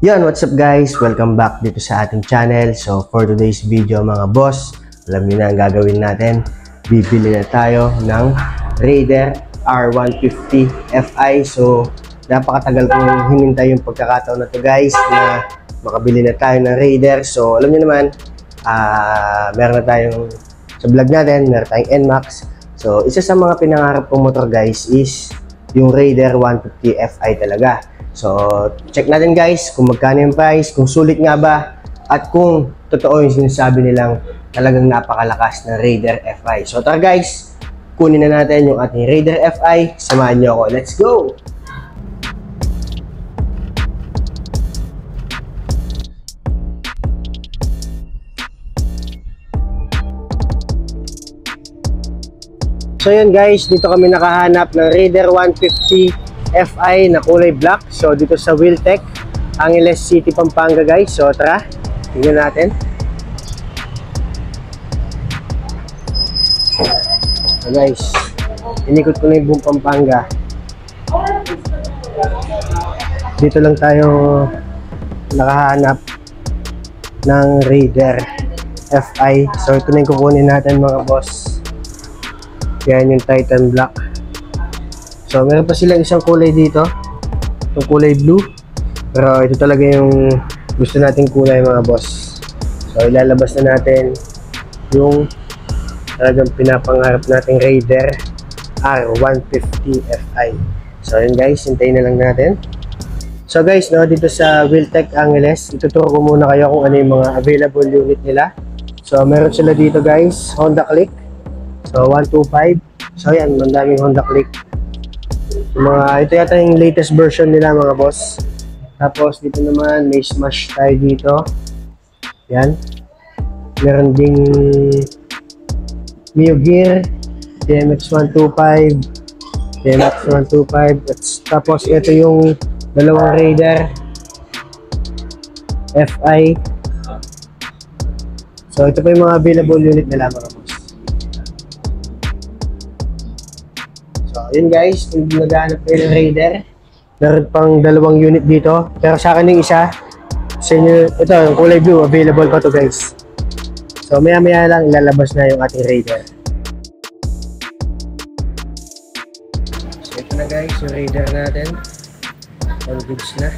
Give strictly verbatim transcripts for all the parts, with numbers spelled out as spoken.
Yan, what's up guys? Welcome back dito sa ating channel. So for today's video mga boss, alam niyo na ang gagawin natin. Bibili na tayo ng Raider R one fifty F I. So napakatagal kong hinintay yung pagkakataon na to guys na makabili na tayo ng Raider. So alam niyo naman, uh, meron na tayong sa vlog natin, meron tayong N MAX. So isa sa mga pinangarap kong motor guys is yung Raider one fifty F I talaga. So, check natin guys kung magkano yung price, kung sulit nga ba, at kung totoo yung sinasabi nilang talagang napakalakas na Raider F I. So, tara guys, kunin na natin yung ating Raider F I. Samahan nyo ako. Let's go! So yun guys, dito kami nakahanap ng Raider one fifty F I na kulay black. So dito sa Wheeltech, Angeles City, Pampanga guys. So tara, tingnan natin. So guys, inikot ko na yung buong Pampanga. Dito lang tayo nakahanap ng Raider F I. So ito na yung kukunin natin mga boss. Yan yung Titan Black. So, meron pa sila isang kulay dito. Yung kulay blue. Pero ito talaga yung gusto nating kulay mga boss. So, ilalabas na natin yung talagang pinapangarap nating Raider R one fifty F I. So, yun guys, hintayin na lang natin. So guys, no, dito sa Wheeltech Angeles, ituturo ko muna kayo kung ano yung mga available unit nila. So, meron sila dito guys, Honda Click. So, one two five. So, yan, mandaming Honda Click. Mga, ito yata yung latest version nila mga boss. Tapos dito naman may Smash tayo dito. Yan. Meron ding Mio Gear, D M X one two five, D M X one two five. Tapos ito yung dalawang Raider F I. So ito pa yung mga available unit nila mga boss. So, yun guys, kung naghahanap kayo ng Raider, meron pang dalawang unit dito. Pero sa akin yung isa, sa inyo, ito, yung kulay blue, available pa to guys. So, maya maya lang, ilalabas na yung ating Raider. So, ito na guys, yung Raider natin. All goods na.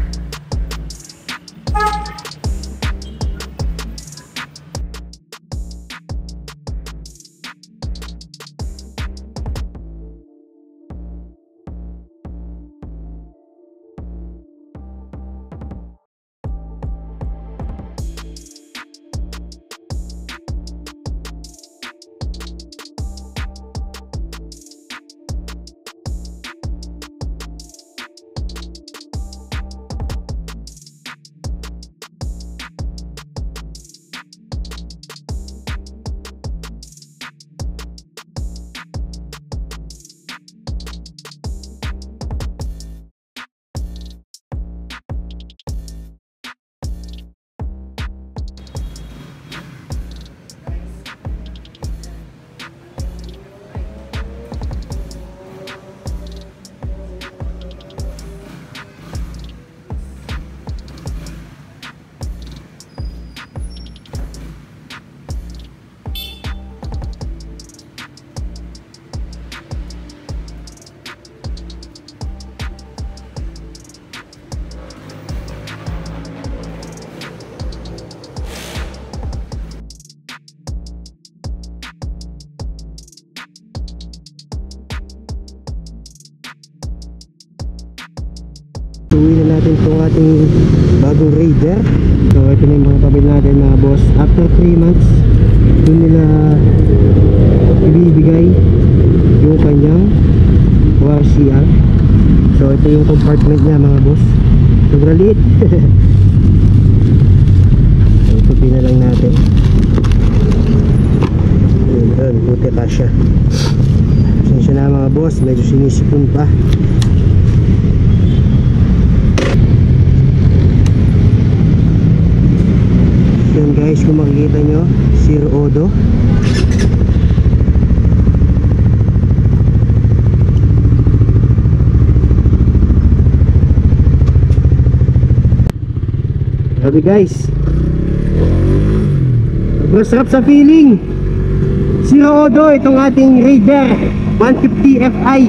Uwi na natin itong ating bagong Raider. So ito na yung mga pabili natin mga boss. After three months, doon nila ibibigay yung kanyang W A R C R. So ito yung compartment niya mga boss. Sobrang liit. So ito na lang natin. Ayun, puti kasya. Pasensya na mga boss, medyo sinisipon pa. Yun guys, kung makikita nyo, Sir Odo. Grabe guys, masarap sa feeling. Zero Odo itong ating Raider one fifty F I.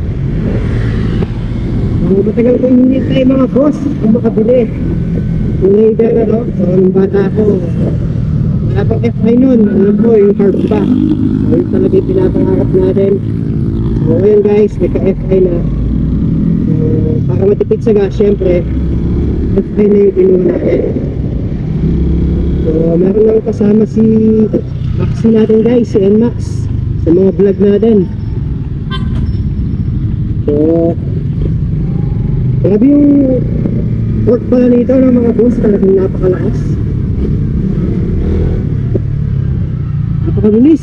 So, matagal ko hinihintay mga boss kung makabili yung Raider na to. So nung bata ko, wala pang F I nun, alam ko yung carb pa. So yun talaga yung pinapangarap natin. So ngayon guys, nagka F I na. So para matipid sa gas, syempre F I na yung pinuha natin. So meron lang kasama si Maxi natin guys, si N Max sa mga vlog natin. So grabe yung torque pala nito ng mga boss, talagang napakalakas, napakabilis.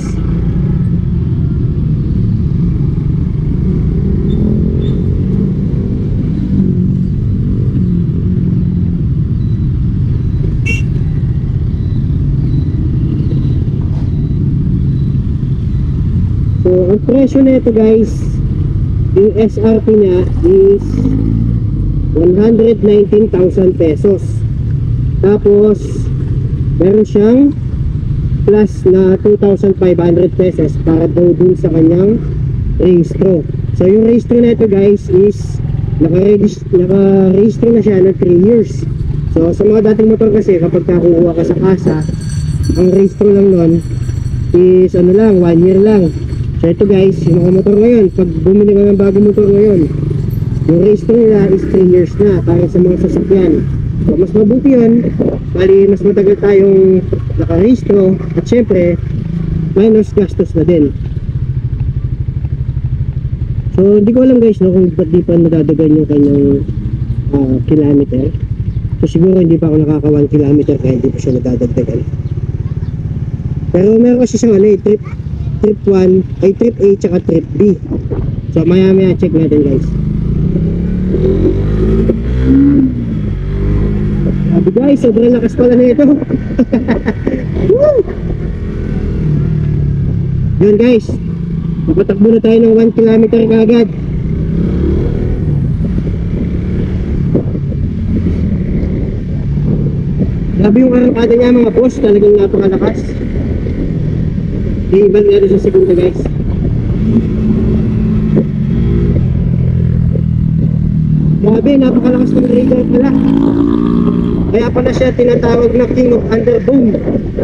So ang presyo na ito guys, yung S R P niya is one hundred nineteen thousand pesos. Tapos meron siyang plus na two thousand five hundred pesos para daw dun sa kanyang registro. So yung registro na ito guys is naka-registro naka na siya ng three years. So sa mga dating motor kasi kapag kakuha ka sa kasa, ang registro lang nun is ano lang, one year lang. So ito guys, yung mga motor ngayon, pag bumili ka ng bagong motor ngayon, yung registro nila is three years na para sa mga sasakyan. So mas mabuti yun, bali mas matagal tayong nakarehistro at syempre minus gastos na din. So hindi ko alam guys no, kung ba't di pa nadadagan yung kanyang uh, kilometer. So siguro hindi pa ako nakaka one kilometer kaya hindi pa siya nadadagdagan. Pero meron kasi siyang ano eh, trip trip one, ay trip A tsaka trip B. So maya maya check natin guys. Sabi guys, sobrang lakas pala na ito. Yun guys, mapatakbo na tayo ng one kilometer kagad. Grabe yung arangkada niya mga boss, talagang napakalakas. Di ibang nga sa segunda guys. Grabe, napakalakas ng Raider pala. Kaya pala siya tinatawag na King of Underbone.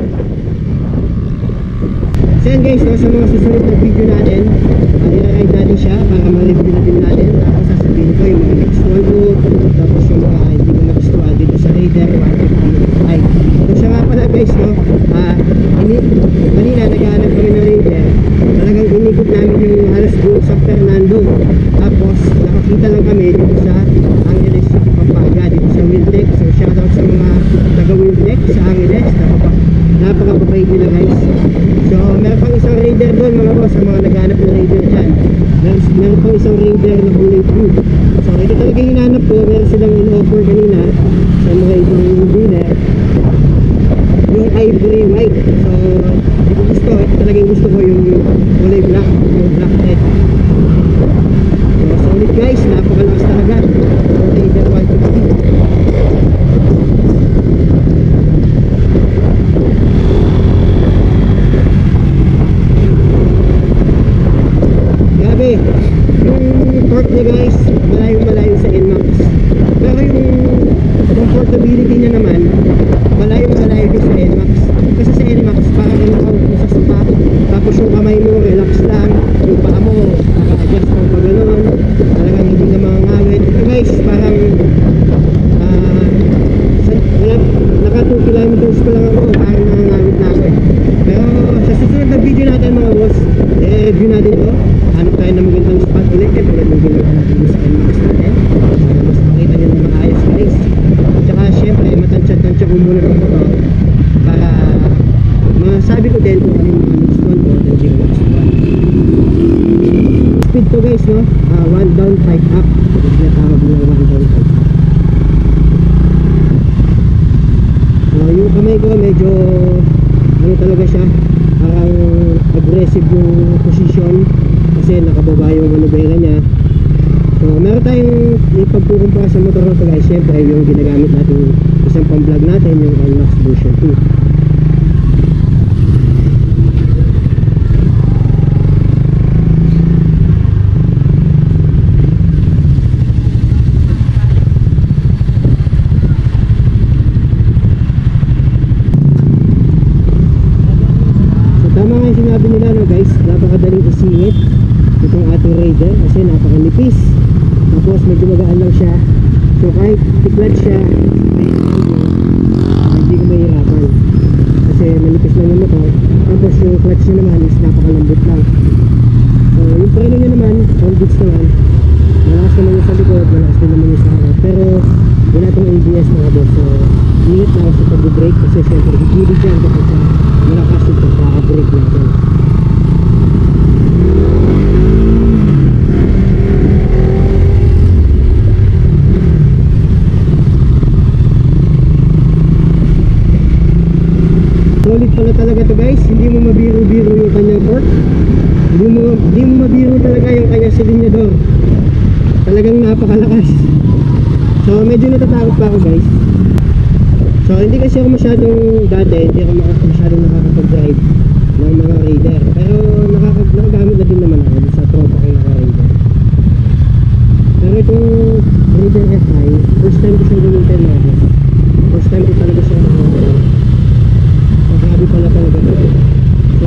So yan guys, no, sa mga susunod na video natin, uh, i-ride natin siya para ma-review natin natin. Tapos sasabihin ko yung mga nagustuhan ko, tapos yung mga hindi ko nagustuhan dito sa Raider one fifty i. So siya nga pala guys, no, uh, ini kanina naghahanap kami ng Raider. Talagang inikot namin yung halos buong San Fernando. Tapos nakakita lang kami dito sa Angeles, Pampanga, dito sa Wiltec. So shoutout sa mga taga Wiltec sa Angeles. Napakababait nila guys. So meron pang isang Raider doon mga boss, sa mga naghanap ng Raider dyan. Meron, meron pang isang Raider na kulay blue. So ito talaga yung hinanap ko. Meron silang in-offer kanina sa mga ibang dealer, yung ivory white. So hindi ko gusto, ito talaga yung gusto ko, yung kulay black, yung black red. So solid guys, napakalakas talaga. So Raider one fifty. Grabe, yung torque niya guys, malayo malayo sa N Max. Pero yung comfortability niya naman, malayo malayo din sa N Max. Kasi sa N Max, parang nakaupo mo sa sopa, tapos yung kamay mo, relax lang, yung paa mo, naka-adjust mo pa gano'n, talagang hindi na mga ngawit. Ito guys, parang uh, sa, wala, naka two kilometers pa lang ako, parang nangangawit na ako eh. Pero sa susunod na video natin mga boss, i-review natin to. Hanap tayo ng magandang spot ulit eh, tulad ng ginawa natin sa N Max natin para mas makita nyo ng maayos guys. At saka syempre matansya-tansya ko muna ng ito para masabi ko din kung ano yung mga nagustuhan ko at hindi ko nagustuhan. Speed to guys, no? Uh, one down, five up. Tinatawag nila one down, five up. So yung kamay ko medyo ano talaga siya, parang aggressive yung position kasi nakababa yung manubela niya. So meron tayong ipagkukumpara sa motor na ito guys, syempre yung ginagamit natin isang pang-vlog natin yung NMAX version two. Tama nga yung sinabi nila, no guys, napakadaling isingit itong ating Raider kasi napakanipis, tapos medyo magaan lang siya, so kahit tiklat siya hindi ko mahirapan kasi manipis lang yung motor, tapos yung clutch niya naman is napakalambot lang. So yung preno niya naman on goods naman, malakas naman yung sa likod, malakas din naman yung sa harap, pero wala itong A B S mga boss, so ingat lang sa pag-brake kasi syempre higilid dyan kapag malakas ito kaka-brake natin. Solid pala talaga to guys, hindi mo mabiro-biro yung kanyang torque, hindi mo, hindi mo mabiro talaga yung kanyang silinyador, talagang napakalakas. So medyo natatakot pa ako guys. So hindi kasi ako masyadong dati, hindi ako masyadong nakakapag-drive ng mga Raider, pero nakagamit na din naman ako sa tropa ko naka-Raider. Pero itong Raider F I, first time ko siyang gamitin na ako. First time ko talaga siyang nakakapag. So grabe pala talaga ito. So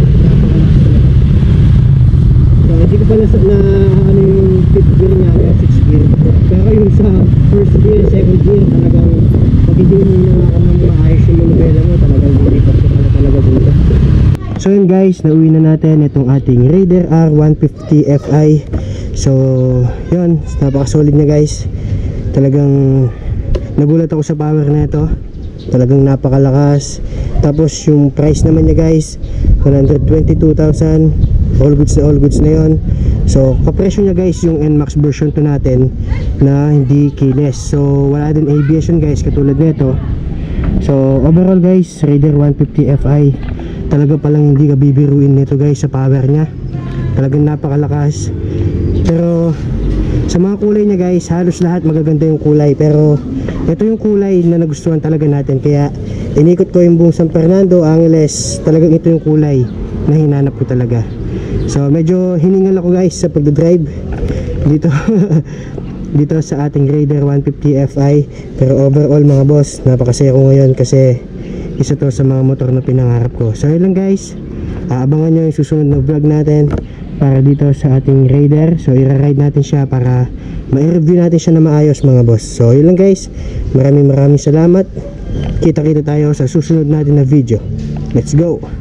So hindi ko pala na ano yung fifth gear niya o sixth gear, pero yung sa first gear, second gear talagang pag hindi mo na ako ng maayos yung manubela mo, talagang lilipat ko pala talaga dito. So yun guys, nauwi na natin itong ating Raider R one fifty F I. So yun, napaka-solid niya guys. Talagang nagulat ako sa power na ito, talagang napakalakas. Tapos yung price naman niya guys, one hundred twenty-two thousand, all goods na all goods na yun. So kapresyo niya guys yung NMAX version two natin na hindi keyless, so wala din A B S yun guys katulad nito. So overall guys, Raider one fifty F I, talaga palang hindi ka bibiruin nito guys sa power niya, talagang napakalakas. Pero sa mga kulay niya guys, halos lahat magaganda yung kulay, pero ito yung kulay na nagustuhan talaga natin, kaya inikot ko yung buong San Fernando, Angeles, talagang ito yung kulay na hinanap ko talaga. So medyo hiningal ako guys sa pagdadrive dito dito sa ating Raider one fifty F I, pero overall mga boss, napakasaya ko ngayon kasi isa to sa mga motor na pinangarap ko. So yun lang guys, aabangan nyo yung susunod na vlog natin para dito sa ating Raider. So i-ride natin siya para ma-review natin siya na maayos mga boss. So yun lang guys, maraming maraming salamat. Kita kita tayo sa susunod natin na video. Let's go!